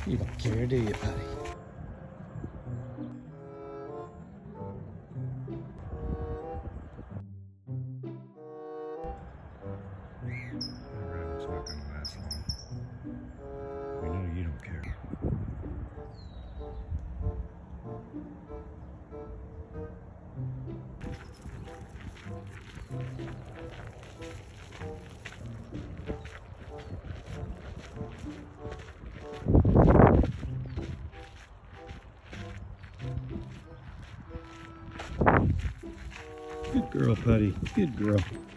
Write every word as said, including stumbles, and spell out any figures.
You don't care, do you, Puddy? Alright, it's not gonna last long. We know you don't care. Good girl, Puddy. Good girl.